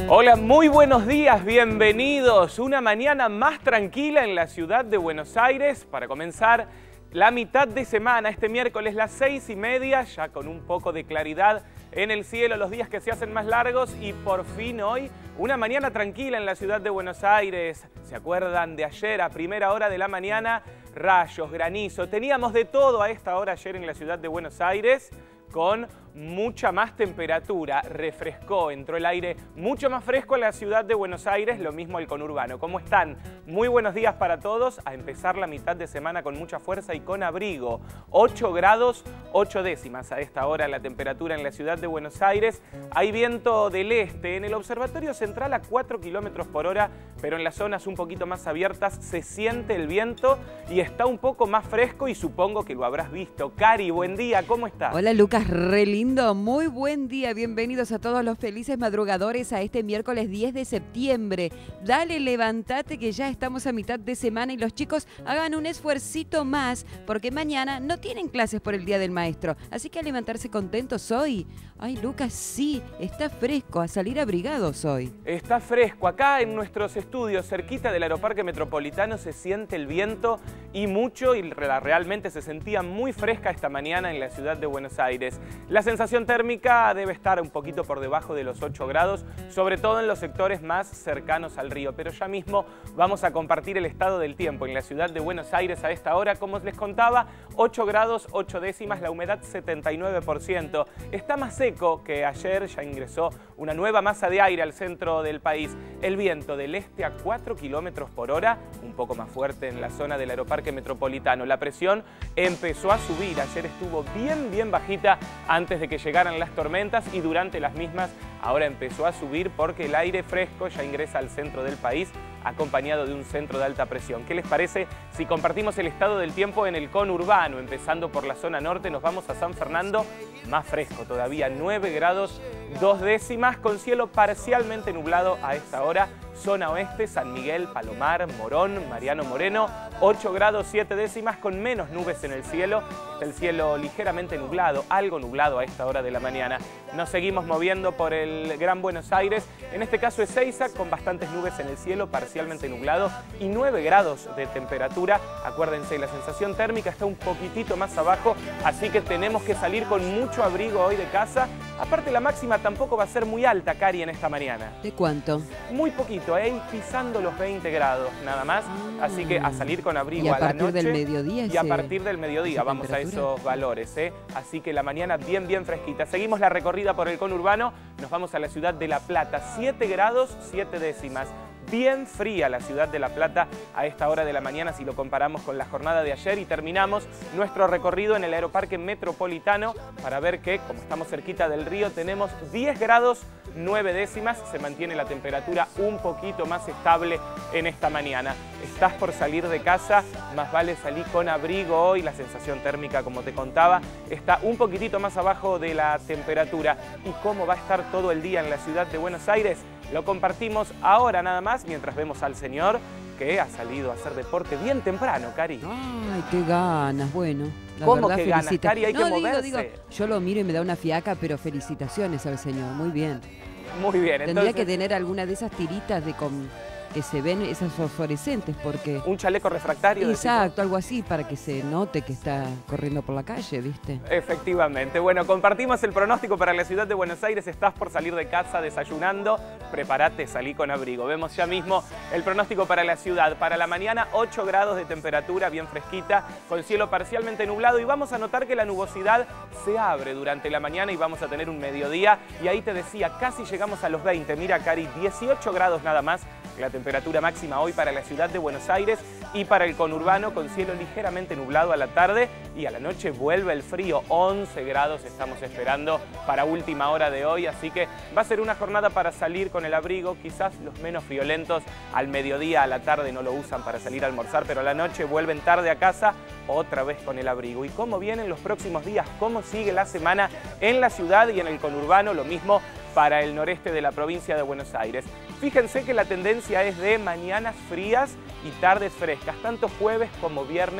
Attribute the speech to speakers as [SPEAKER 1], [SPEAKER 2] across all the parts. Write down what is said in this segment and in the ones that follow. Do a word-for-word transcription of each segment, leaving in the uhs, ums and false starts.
[SPEAKER 1] Hola, muy buenos días, bienvenidos. Una mañana más tranquila en la ciudad de Buenos Aires para comenzar la mitad de semana. Este miércoles las seis y media, ya con un poco de claridad en el cielo, los días que se hacen más largos y por fin hoy una mañana tranquila en la ciudad de Buenos Aires. ¿Se acuerdan de ayer a primera hora de la mañana? Rayos, granizo, teníamos de todo a esta hora ayer en la ciudad de Buenos Aires, con mucha más temperatura, refrescó, entró el aire mucho más fresco en la ciudad de Buenos Aires, lo mismo el conurbano. ¿Cómo están? Muy buenos días para todos, a empezar la mitad de semana con mucha fuerza y con abrigo. ocho grados, ocho décimas a esta hora la temperatura en la ciudad de Buenos Aires. Hay viento del este, en el observatorio central a cuatro kilómetros por hora, pero en las zonas un poquito más abiertas se siente el viento y está un poco más fresco y supongo que lo habrás visto. Cari, buen día, ¿cómo estás?
[SPEAKER 2] Hola Lucas, re lindo. Muy buen día, bienvenidos a todos los felices madrugadores a este miércoles diez de septiembre. Dale, levántate que ya estamos a mitad de semana y los chicos hagan un esfuercito más porque mañana no tienen clases por el Día del Maestro. Así que a levantarse contentos hoy. Ay, Lucas, sí, está fresco, a salir abrigados hoy.
[SPEAKER 1] Está fresco. Acá en nuestros estudios, cerquita del Aeroparque Metropolitano, se siente el viento y mucho, y realmente se sentía muy fresca esta mañana en la ciudad de Buenos Aires. La sensación térmica debe estar un poquito por debajo de los ocho grados, sobre todo en los sectores más cercanos al río. Pero ya mismo vamos a compartir el estado del tiempo en la ciudad de Buenos Aires a esta hora. Como les contaba, ocho grados, ocho décimas, la humedad setenta y nueve por ciento. Está más seco que ayer, ya ingresó una nueva masa de aire al centro del país. El viento del este a cuatro kilómetros por hora, un poco más fuerte en la zona del Aeroparque Metropolitano. La presión empezó a subir, ayer estuvo bien, bien bajita antes de que llegaran las tormentas y durante las mismas ahora empezó a subir porque el aire fresco ya ingresa al centro del país acompañado de un centro de alta presión. ¿Qué les parece si compartimos el estado del tiempo en el conurbano? Empezando por la zona norte, nos vamos a San Fernando, más fresco todavía, nueve grados, dos décimas, con cielo parcialmente nublado a esta hora. Zona oeste, San Miguel, Palomar, Morón, Mariano Moreno, ocho grados, siete décimas, con menos nubes en el cielo. Está el cielo ligeramente nublado, algo nublado a esta hora de la mañana. Nos seguimos moviendo por el Gran Buenos Aires, en este caso Ezeiza, con bastantes nubes en el cielo, parcialmente nublado y nueve grados de temperatura. Acuérdense, la sensación térmica está un poquitito más abajo, así que tenemos que salir con mucho abrigo hoy de casa. Aparte, la máxima tampoco va a ser muy alta, Cari, en esta mañana.
[SPEAKER 2] ¿De cuánto?
[SPEAKER 1] Muy poquito, ¿eh? Pisando los veinte grados, nada más. Ah. Así que a salir con abrigo
[SPEAKER 2] y a,
[SPEAKER 1] a la
[SPEAKER 2] partir
[SPEAKER 1] noche.
[SPEAKER 2] del mediodía.
[SPEAKER 1] Y a partir del mediodía vamos a esos valores, ¿eh? Así que la mañana bien, bien fresquita. Seguimos la recorrida por el conurbano. Nos vamos a la ciudad de La Plata. siete grados, siete décimas. Bien fría la ciudad de La Plata a esta hora de la mañana si lo comparamos con la jornada de ayer, y terminamos nuestro recorrido en el Aeroparque Metropolitano para ver que, como estamos cerquita del río, tenemos diez grados, nueve décimas, se mantiene la temperatura un poquito más estable en esta mañana. Estás por salir de casa, más vale salir con abrigo hoy, la sensación térmica, como te contaba, está un poquitito más abajo de la temperatura. ¿Y cómo va a estar todo el día en la ciudad de Buenos Aires? Lo compartimos ahora nada más, mientras vemos al señor que ha salido a hacer deporte bien temprano, Cari.
[SPEAKER 2] Ay, qué ganas, bueno. La
[SPEAKER 1] ¿Cómo
[SPEAKER 2] verdad,
[SPEAKER 1] que ganas,
[SPEAKER 2] felicita.
[SPEAKER 1] Cari? Hay
[SPEAKER 2] no,
[SPEAKER 1] que
[SPEAKER 2] digo,
[SPEAKER 1] moverse.
[SPEAKER 2] Digo, yo lo miro y me da una fiaca, pero felicitaciones al señor, muy bien.
[SPEAKER 1] Muy bien,
[SPEAKER 2] Tendría
[SPEAKER 1] entonces
[SPEAKER 2] que tener alguna de esas tiritas de con, que se ven, esas fosforescentes, porque...
[SPEAKER 1] un chaleco refractario.
[SPEAKER 2] Exacto, algo así, para que se note que está corriendo por la calle, ¿viste?
[SPEAKER 1] Efectivamente. Bueno, compartimos el pronóstico para la ciudad de Buenos Aires. Estás por salir de casa desayunando, prepárate, salí con abrigo. Vemos ya mismo el pronóstico para la ciudad. Para la mañana, ocho grados de temperatura, bien fresquita, con cielo parcialmente nublado, y vamos a notar que la nubosidad se abre durante la mañana y vamos a tener un mediodía, y ahí te decía, casi llegamos a los veinte. Mira, Cari, dieciocho grados nada más la temperatura máxima hoy para la ciudad de Buenos Aires y para el conurbano, con cielo ligeramente nublado a la tarde, y a la noche vuelve el frío. once grados estamos esperando para última hora de hoy, así que va a ser una jornada para salir con el abrigo. Quizás los menos friolentos al mediodía, a la tarde no lo usan para salir a almorzar, pero a la noche vuelven tarde a casa otra vez con el abrigo. ¿Y cómo vienen los próximos días? ¿Cómo sigue la semana en la ciudad y en el conurbano? Lo mismo para el noreste de la provincia de Buenos Aires. Fíjense que la tendencia es de mañanas frías y tardes frescas, tanto jueves como viernes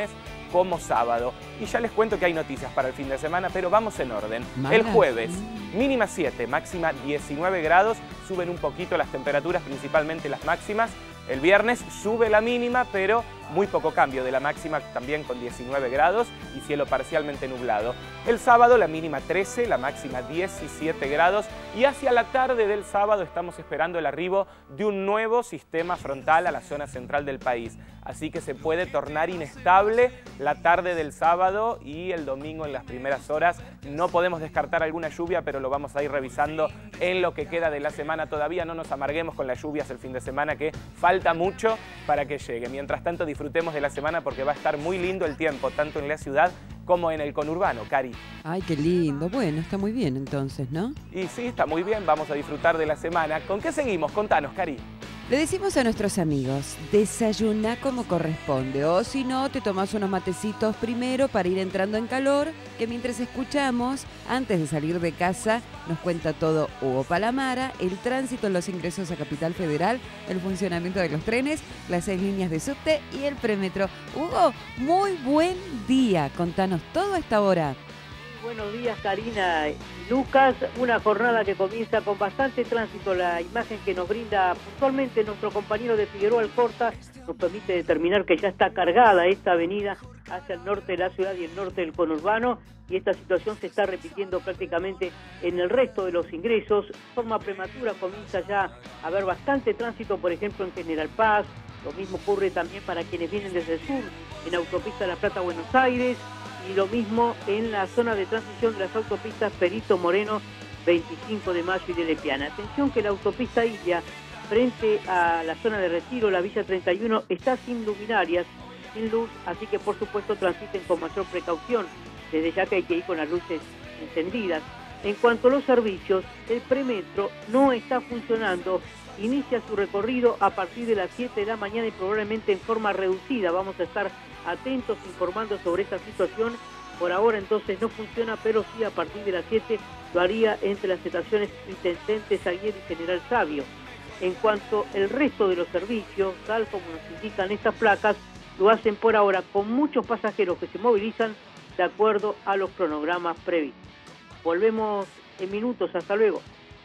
[SPEAKER 1] como sábado. Y ya les cuento que hay noticias para el fin de semana, pero vamos en orden.
[SPEAKER 2] Malas.
[SPEAKER 1] El jueves, mínima siete, máxima diecinueve grados, suben un poquito las temperaturas, principalmente las máximas. El viernes sube la mínima, pero muy poco cambio de la máxima, también con diecinueve grados y cielo parcialmente nublado. El sábado la mínima trece, la máxima diecisiete grados y hacia la tarde del sábado estamos esperando el arribo de un nuevo sistema frontal a la zona central del país. Así que se puede tornar inestable la tarde del sábado y el domingo en las primeras horas. No podemos descartar alguna lluvia, pero lo vamos a ir revisando en lo que queda de la semana. Todavía no nos amarguemos con las lluvias el fin de semana, que falta mucho para que llegue. Mientras tanto, disfrutemos de la semana porque va a estar muy lindo el tiempo, tanto en la ciudad como en el conurbano, Cari.
[SPEAKER 2] Ay, qué lindo. Bueno, está muy bien entonces, ¿no?
[SPEAKER 1] Y sí, está muy bien, vamos a disfrutar de la semana. ¿Con qué seguimos? Contanos, Cari.
[SPEAKER 2] Le decimos a nuestros amigos, desayuná como corresponde, o si no, te tomás unos matecitos primero para ir entrando en calor, que mientras escuchamos, antes de salir de casa, nos cuenta todo Hugo Palamara, el tránsito en los ingresos a Capital Federal, el funcionamiento de los trenes, las seis líneas de subte y el premetro. Hugo, muy buen día, contanos todo a esta hora.
[SPEAKER 3] Buenos días, Karina y Lucas. Una jornada que comienza con bastante tránsito. La imagen que nos brinda puntualmente nuestro compañero de Figueroa Alcorta nos permite determinar que ya está cargada esta avenida hacia el norte de la ciudad y el norte del conurbano, y esta situación se está repitiendo prácticamente en el resto de los ingresos. De forma prematura comienza ya a haber bastante tránsito, por ejemplo, en General Paz. Lo mismo ocurre también para quienes vienen desde el sur, en Autopista La Plata, Buenos Aires. Y lo mismo en la zona de transición de las autopistas Perito Moreno, veinticinco de mayo y de Lepiana. Atención que la autopista Ilia, frente a la zona de Retiro, la Villa treinta y uno, está sin luminarias, sin luz, así que por supuesto transiten con mayor precaución. Desde ya que hay que ir con las luces encendidas. En cuanto a los servicios, el premetro no está funcionando. Inicia su recorrido a partir de las siete de la mañana y probablemente en forma reducida. Vamos a estar atentos informando sobre esta situación. Por ahora entonces no funciona, pero sí a partir de las siete lo haría entre las estaciones Intendente Aguirre y General Sabio. En cuanto al resto de los servicios, tal como nos indican estas placas, lo hacen por ahora con muchos pasajeros que se movilizan de acuerdo a los cronogramas previstos. Volvemos en minutos, hasta luego.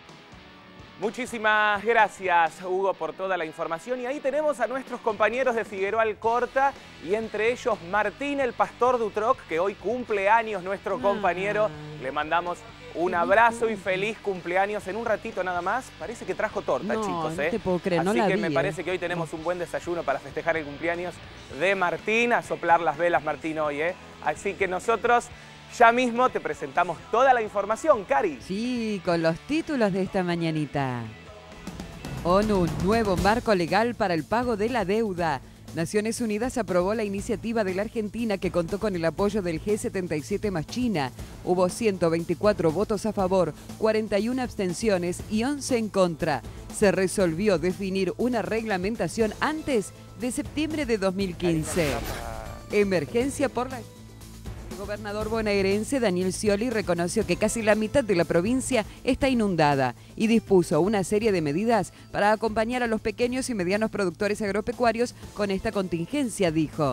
[SPEAKER 1] Muchísimas gracias, Hugo, por toda la información. Y ahí tenemos a nuestros compañeros de Figueroa Alcorta y entre ellos Martín, el pastor de Utroc, que hoy cumple años nuestro compañero. Le mandamos un abrazo y feliz cumpleaños. En un ratito nada más, parece que trajo torta,
[SPEAKER 2] no,
[SPEAKER 1] chicos.
[SPEAKER 2] No
[SPEAKER 1] ¿eh?
[SPEAKER 2] te puedo creer,
[SPEAKER 1] Así
[SPEAKER 2] no la
[SPEAKER 1] que
[SPEAKER 2] vi,
[SPEAKER 1] me parece
[SPEAKER 2] eh.
[SPEAKER 1] que hoy tenemos un buen desayuno para festejar el cumpleaños de Martín. A soplar las velas, Martín, hoy, ¿eh? Así que nosotros ya mismo te presentamos toda la información, Cari.
[SPEAKER 2] Sí, con los títulos de esta mañanita. ONU, nuevo marco legal para el pago de la deuda. Naciones Unidas aprobó la iniciativa de la Argentina que contó con el apoyo del G setenta y siete más China. Hubo ciento veinticuatro votos a favor, cuarenta y una abstenciones y once en contra. Se resolvió definir una reglamentación antes de septiembre de dos mil quince. Emergencia por la... El gobernador bonaerense Daniel Scioli reconoció que casi la mitad de la provincia está inundada y dispuso una serie de medidas para acompañar a los pequeños y medianos productores agropecuarios con esta contingencia, dijo.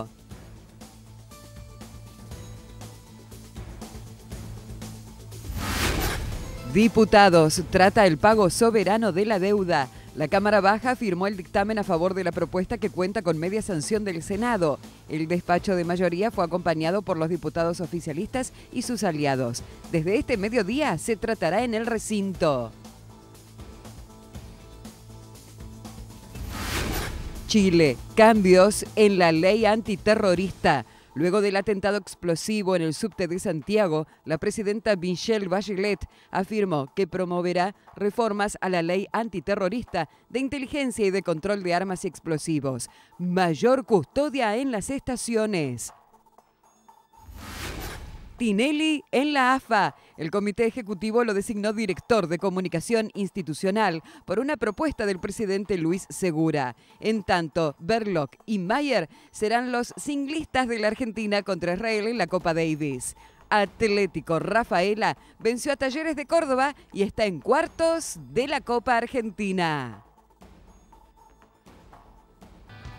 [SPEAKER 2] Diputados, trata el pago soberano de la deuda. La Cámara Baja firmó el dictamen a favor de la propuesta que cuenta con media sanción del Senado. El despacho de mayoría fue acompañado por los diputados oficialistas y sus aliados. Desde este mediodía se tratará en el recinto. Chile, cambios en la ley antiterrorista. Luego del atentado explosivo en el subte de Santiago, la presidenta Michelle Bachelet afirmó que promoverá reformas a la ley antiterrorista de inteligencia y de control de armas y explosivos. Mayor custodia en las estaciones. Tinelli en la A F A. El Comité Ejecutivo lo designó director de Comunicación Institucional por una propuesta del presidente Luis Segura. En tanto, Berloc y Mayer serán los singlistas de la Argentina contra Israel en la Copa Davis. Atlético Rafaela venció a Talleres de Córdoba y está en cuartos de la Copa Argentina.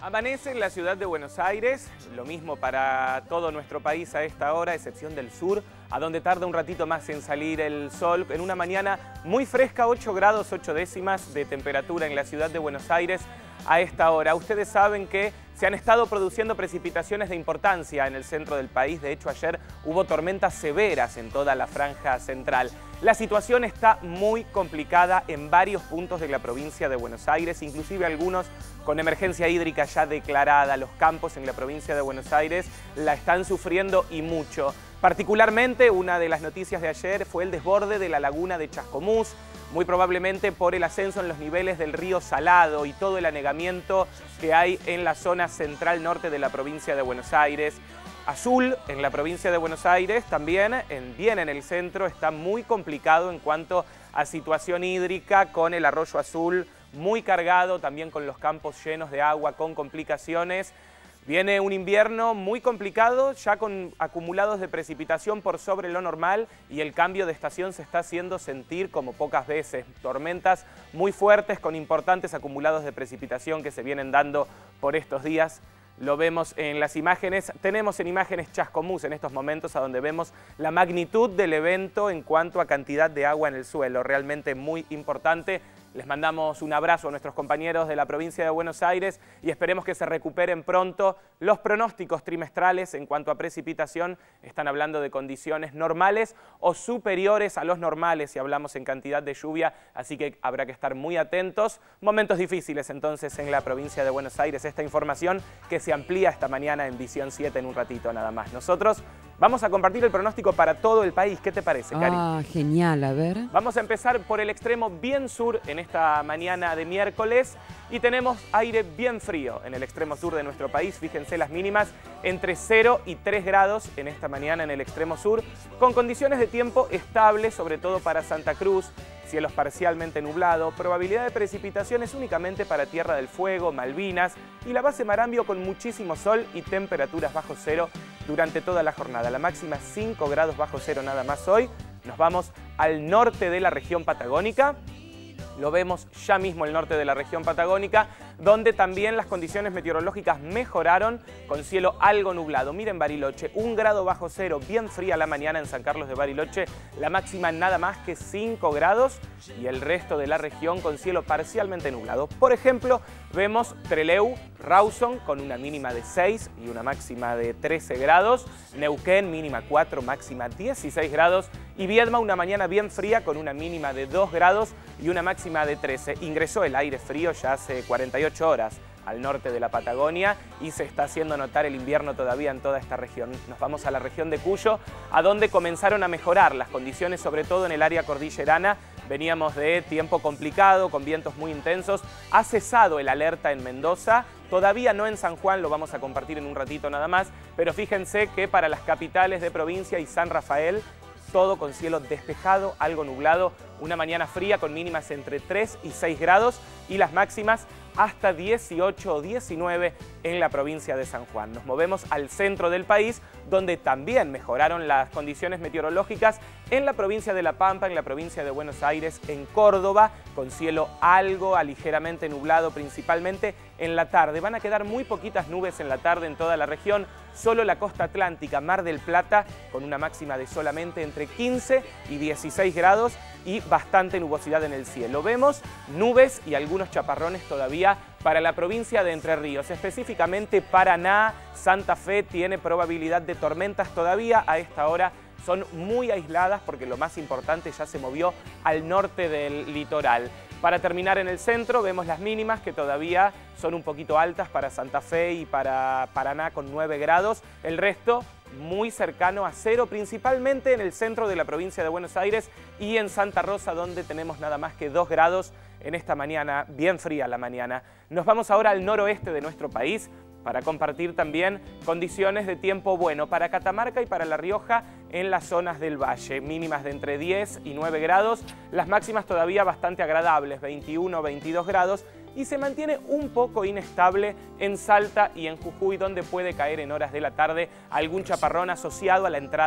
[SPEAKER 1] Amanece en la ciudad de Buenos Aires, lo mismo para todo nuestro país a esta hora, a excepción del sur, a donde tarda un ratito más en salir el sol, en una mañana muy fresca, ocho grados ocho décimas de temperatura en la ciudad de Buenos Aires a esta hora. Ustedes saben que se han estado produciendo precipitaciones de importancia en el centro del país. De hecho, ayer hubo tormentas severas en toda la franja central. La situación está muy complicada en varios puntos de la provincia de Buenos Aires, inclusive algunos con emergencia hídrica ya declarada. Los campos en la provincia de Buenos Aires la están sufriendo y mucho. Particularmente, una de las noticias de ayer fue el desborde de la laguna de Chascomús, muy probablemente por el ascenso en los niveles del río Salado y todo el anegamiento que hay en la zona central norte de la provincia de Buenos Aires. Azul, en la provincia de Buenos Aires, también en, bien en el centro, está muy complicado en cuanto a situación hídrica, con el arroyo Azul muy cargado, también con los campos llenos de agua, con complicaciones. Viene un invierno muy complicado, ya con acumulados de precipitación por sobre lo normal, y el cambio de estación se está haciendo sentir como pocas veces. Tormentas muy fuertes con importantes acumulados de precipitación que se vienen dando por estos días. Lo vemos en las imágenes. Tenemos en imágenes Chascomús en estos momentos, a donde vemos la magnitud del evento en cuanto a cantidad de agua en el suelo. Realmente muy importante. Les mandamos un abrazo a nuestros compañeros de la provincia de Buenos Aires y esperemos que se recuperen pronto. Los pronósticos trimestrales en cuanto a precipitación están hablando de condiciones normales o superiores a los normales si hablamos en cantidad de lluvia, así que habrá que estar muy atentos. Momentos difíciles entonces en la provincia de Buenos Aires. Esta información que se amplía esta mañana en Visión siete en un ratito nada más. Nosotros vamos a compartir el pronóstico para todo el país. ¿Qué te parece, Cari?
[SPEAKER 2] Ah, genial, a ver.
[SPEAKER 1] Vamos a empezar por el extremo bien sur en esta mañana de miércoles y tenemos aire bien frío en el extremo sur de nuestro país. Fíjense las mínimas entre cero y tres grados en esta mañana en el extremo sur, con condiciones de tiempo estables, sobre todo para Santa Cruz, cielos parcialmente nublados, probabilidad de precipitaciones únicamente para Tierra del Fuego, Malvinas y la base Marambio, con muchísimo sol y temperaturas bajo cero durante toda la jornada. La máxima cinco grados bajo cero nada más hoy. Nos vamos al norte de la región patagónica. Lo vemos ya mismo el norte de la región patagónica, donde también las condiciones meteorológicas mejoraron, con cielo algo nublado. Miren Bariloche, un grado bajo cero, bien fría la mañana en San Carlos de Bariloche, la máxima nada más que cinco grados, y el resto de la región con cielo parcialmente nublado. Por ejemplo, vemos Trelew, Rawson con una mínima de seis y una máxima de trece grados, Neuquén mínima cuatro, máxima dieciséis grados, y Viedma una mañana bien fría con una mínima de dos grados y una máxima de trece. Ingresó el aire frío ya hace cuarenta y ocho horas al norte de la Patagonia y se está haciendo notar el invierno todavía en toda esta región. Nos vamos a la región de Cuyo, a donde comenzaron a mejorar las condiciones, sobre todo en el área cordillerana. Veníamos de tiempo complicado, con vientos muy intensos. Ha cesado el alerta en Mendoza, todavía no en San Juan, lo vamos a compartir en un ratito nada más, pero fíjense que para las capitales de provincia y San Rafael, todo con cielo despejado, algo nublado, una mañana fría con mínimas entre tres y seis grados y las máximas hasta dieciocho o diecinueve en la provincia de San Juan. Nos movemos al centro del país, donde también mejoraron las condiciones meteorológicas en la provincia de La Pampa, en la provincia de Buenos Aires, en Córdoba, con cielo algo a ligeramente nublado, principalmente en la tarde. Van a quedar muy poquitas nubes en la tarde en toda la región, solo la costa atlántica, Mar del Plata, con una máxima de solamente entre quince y dieciséis grados y bastante nubosidad en el cielo. Vemos nubes y algunos chaparrones todavía para la provincia de Entre Ríos, específicamente Paraná, Santa Fe tiene probabilidad de tormentas todavía a esta hora. Son muy aisladas porque lo más importante ya se movió al norte del litoral. Para terminar en el centro vemos las mínimas que todavía son un poquito altas para Santa Fe y para Paraná con nueve grados. El resto muy cercano a cero, principalmente en el centro de la provincia de Buenos Aires y en Santa Rosa, donde tenemos nada más que dos grados en esta mañana, bien fría la mañana. Nos vamos ahora al noroeste de nuestro país para compartir también condiciones de tiempo bueno para Catamarca y para La Rioja en las zonas del valle. Mínimas de entre diez y nueve grados, las máximas todavía bastante agradables, veintiuno o veintidós grados, y se mantiene un poco inestable en Salta y en Jujuy, donde puede caer en horas de la tarde algún chaparrón asociado a la entrada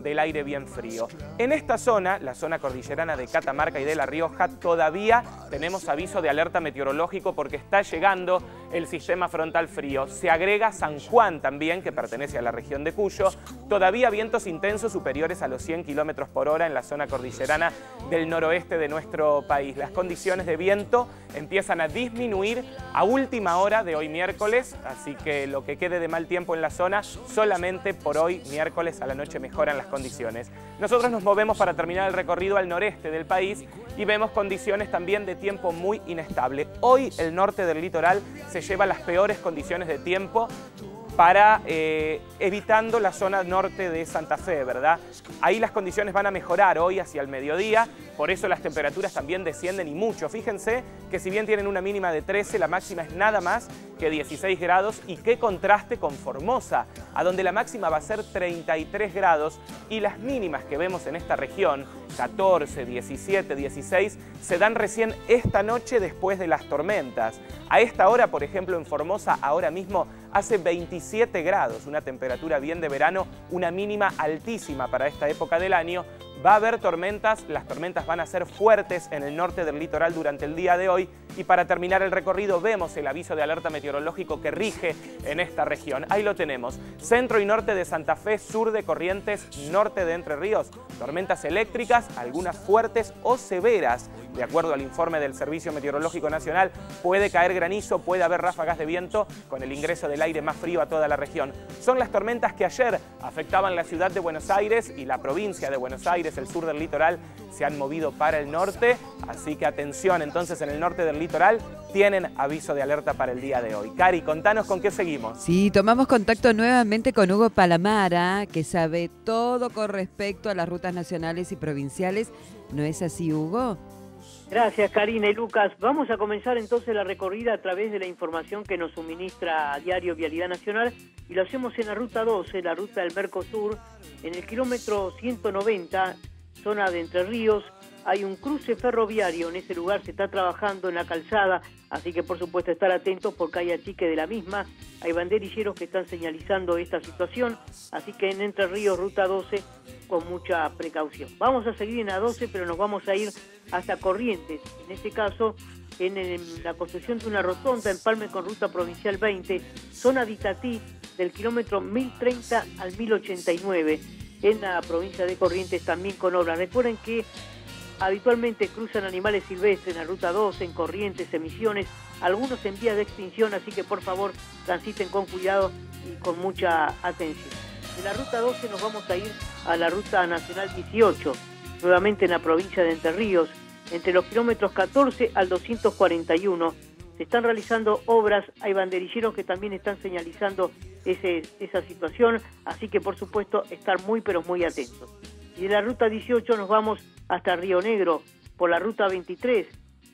[SPEAKER 1] del aire bien frío. En esta zona, la zona cordillerana de Catamarca y de La Rioja, todavía tenemos aviso de alerta meteorológico porque está llegando el sistema frontal frío. Se agrega San Juan también, que pertenece a la región de Cuyo. Todavía vientos intensos superiores a los cien kilómetros por hora en la zona cordillerana del noroeste de nuestro país. Las condiciones de viento empiezan a disminuir a última hora de hoy miércoles, así que lo que quede de mal tiempo en la zona, solamente por hoy miércoles a la noche mejoran las condiciones. Nosotros nos movemos para terminar el recorrido al noreste del país y vemos condiciones también de tiempo muy inestable. Hoy el norte del litoral se lleva las peores condiciones de tiempo para eh, evitando la zona norte de Santa Fe, ¿verdad? Ahí las condiciones van a mejorar hoy hacia el mediodía, por eso las temperaturas también descienden y mucho. Fíjense que si bien tienen una mínima de trece, la máxima es nada más que dieciséis grados y qué contraste con Formosa, a donde la máxima va a ser treinta y tres grados y las mínimas que vemos en esta región, catorce, diecisiete, dieciséis, se dan recién esta noche después de las tormentas. A esta hora, por ejemplo, en Formosa, ahora mismo hace veintisiete grados, una temperatura bien de verano, una mínima altísima para esta época del año. Va a haber tormentas, las tormentas van a ser fuertes en el norte del litoral durante el día de hoy y para terminar el recorrido vemos el aviso de alerta meteorológico que rige en esta región. Ahí lo tenemos, centro y norte de Santa Fe, sur de Corrientes, norte de Entre Ríos, tormentas eléctricas, algunas fuertes o severas. De acuerdo al informe del Servicio Meteorológico Nacional, puede caer granizo, puede haber ráfagas de viento con el ingreso del aire más frío a toda la región. Son las tormentas que ayer afectaban la ciudad de Buenos Aires y la provincia de Buenos Aires, el sur del litoral, se han movido para el norte, así que atención, entonces en el norte del litoral tienen aviso de alerta para el día de hoy. Cari, contanos con qué seguimos.
[SPEAKER 2] Sí, tomamos contacto nuevamente con Hugo Palamara, que sabe todo con respecto a las rutas nacionales y provinciales. ¿No es así, Hugo?
[SPEAKER 3] Gracias, Karina y Lucas. Vamos a comenzar entonces la recorrida a través de la información que nos suministra a diario Vialidad Nacional y lo hacemos en la ruta doce, la ruta del Mercosur, en el kilómetro ciento noventa, zona de Entre Ríos. Hay un cruce ferroviario, en ese lugar se está trabajando en la calzada, así que por supuesto estar atentos porque hay achique de la misma. Hay banderilleros que están señalizando esta situación, así que en Entre Ríos, ruta doce, con mucha precaución. Vamos a seguir en la doce, pero nos vamos a ir hasta Corrientes, en este caso en, en la construcción de una rotonda empalme con ruta provincial veinte, zona de Itatí, del kilómetro mil treinta al mil ochenta y nueve, en la provincia de Corrientes también con obras. Recuerden que habitualmente cruzan animales silvestres en la ruta doce, en Corrientes, en Misiones, algunos en vías de extinción, así que por favor transiten con cuidado y con mucha atención. De la ruta doce nos vamos a ir a la ruta nacional dieciocho, nuevamente en la provincia de Entre Ríos, entre los kilómetros catorce al doscientos cuarenta y uno. Se están realizando obras, hay banderilleros que también están señalizando ese, esa situación, así que por supuesto estar muy pero muy atentos. Y de la ruta dieciocho nos vamos hasta Río Negro, por la ruta veintitrés,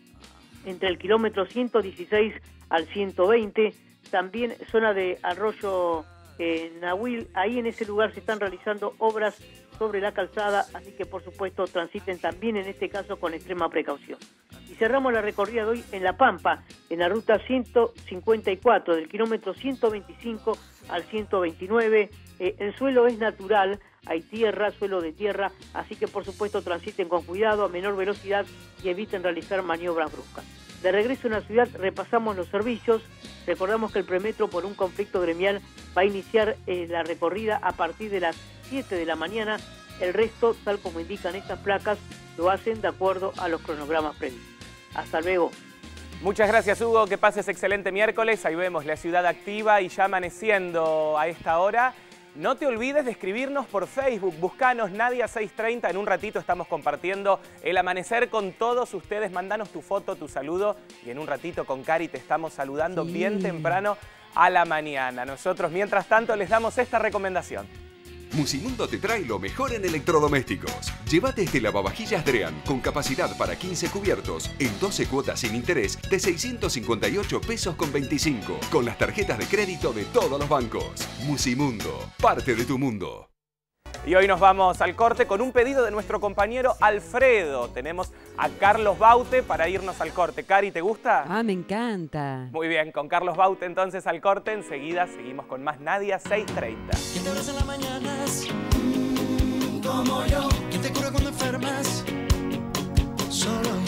[SPEAKER 3] entre el kilómetro ciento dieciséis al ciento veinte, también zona de Arroyo eh, Nahuil, ahí en ese lugar se están realizando obras sobre la calzada, así que por supuesto transiten también en este caso con extrema precaución. Y cerramos la recorrida de hoy en La Pampa, en la ruta ciento cincuenta y cuatro, del kilómetro ciento veinticinco al ciento veintinueve, eh, el suelo es natural, hay tierra, suelo de tierra, así que por supuesto transiten con cuidado, a menor velocidad y eviten realizar maniobras bruscas. De regreso en la ciudad repasamos los servicios, recordamos que el premetro por un conflicto gremial va a iniciar eh, la recorrida a partir de las siete de la mañana, el resto, tal como indican estas placas, lo hacen de acuerdo a los cronogramas previstos. Hasta luego.
[SPEAKER 1] Muchas gracias, Hugo, que pases excelente miércoles, ahí vemos la ciudad activa y ya amaneciendo a esta hora. No te olvides de escribirnos por Facebook, buscanos Nadia seiscientos treinta, en un ratito estamos compartiendo el amanecer con todos ustedes, mandanos tu foto, tu saludo y en un ratito con Cari te estamos saludando sí. bien temprano a la mañana. Nosotros mientras tanto les damos esta recomendación.
[SPEAKER 4] Musimundo te trae lo mejor en electrodomésticos. Llévate este lavavajillas Drean con capacidad para quince cubiertos en doce cuotas sin interés de seiscientos cincuenta y ocho pesos con veinticinco con las tarjetas de crédito de todos los bancos. Musimundo, parte de tu mundo.
[SPEAKER 1] Y hoy nos vamos al corte con un pedido de nuestro compañero Alfredo. Tenemos a Carlos Baute para irnos al corte. Cari, ¿te gusta?
[SPEAKER 2] Ah, me encanta.
[SPEAKER 1] Muy bien, con Carlos Baute entonces al corte. Enseguida seguimos con más Nadia seiscientos treinta.
[SPEAKER 5] como yo. ¿Quién te cura cuando enfermas? Solo yo.